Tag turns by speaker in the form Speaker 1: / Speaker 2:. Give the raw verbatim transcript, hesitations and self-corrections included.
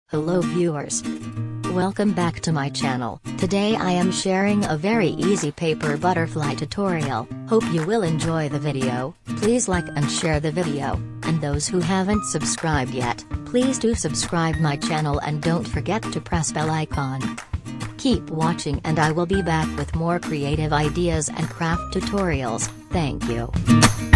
Speaker 1: Hello viewers. Welcome back to my channel. Today I am sharing a very easy paper butterfly tutorial. Hope you will enjoy the video. Please like and share the video, and those who haven't subscribed yet, please do subscribe my channel and don't forget to press bell icon. Keep watching and I will be back with more creative ideas and craft tutorials. Thank you.